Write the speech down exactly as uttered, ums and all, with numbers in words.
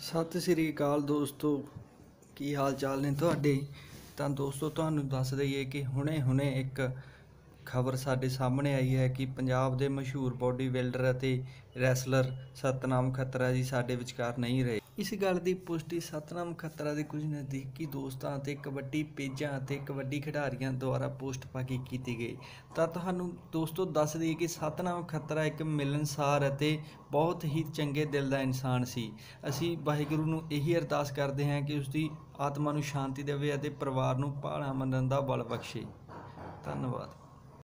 ਸਤਿ ਸ੍ਰੀ ਅਕਾਲ ਦੋਸਤੋ, ਕੀ ਹਾਲ ਚਾਲ ਨੇ ਤੁਹਾਡੇ। ਤਾਂ ਦੋਸਤੋ ਤੁਹਾਨੂੰ ਦੱਸ ਦਈਏ ਕਿ ਹੁਣੇ ਹੁਣੇ ਇੱਕ ਖਬਰ ਸਾਡੇ ਸਾਹਮਣੇ ਆਈ ਹੈ ਕਿ ਪੰਜਾਬ ਦੇ ਮਸ਼ਹੂਰ ਬੋਡੀ ਬਿਲਡਰ ਅਤੇ ਰੈਸਲਰ ਸਤਨਾਮ ਖੱਤਰਾ ਜੀ ਸਾਡੇ ਵਿਚਕਾਰ ਨਹੀਂ ਰਹੇ। ਇਸ ਗੱਲ ਦੀ ਪੁਸ਼ਟੀ ਸਤਨਾਮ ਖੱਤਰਾ ਦੇ ਕੁਝ ਨਜ਼ਦੀਕੀ ਦੋਸਤਾਂ ਅਤੇ ਕਬੱਡੀ ਪੇਜਾਂ ਅਤੇ ਕਬੱਡੀ ਖਿਡਾਰੀਆਂ ਦੁਆਰਾ ਪੋਸਟ ਪਾ ਕੇ ਕੀਤੀ ਗਈ। ਤਾਂ ਤੁਹਾਨੂੰ ਦੋਸਤੋ ਦੱਸ ਦਈਏ ਕਿ ਸਤਨਾਮ ਖੱਤਰਾ ਇੱਕ ਮਿਲਣਸਾਰ ਅਤੇ ਬਹੁਤ ਹੀ ਚੰਗੇ ਦਿਲ ਦਾ ਇਨਸਾਨ ਸੀ। ਅਸੀਂ ਵਾਹਿਗੁਰੂ ਨੂੰ ਇਹੀ ਅਰਦਾਸ ਕਰਦੇ ਹਾਂ ਕਿ ਉਸਦੀ ਆਤਮਾ ਨੂੰ ਸ਼ਾਂਤੀ ਦੇਵੇ ਅਤੇ ਪਰਿਵਾਰ ਨੂੰ ਭਾਣਾ ਮੰਨਣ ਦਾ ਬਲ ਬਖਸ਼ੇ। ਧੰਨਵਾਦ।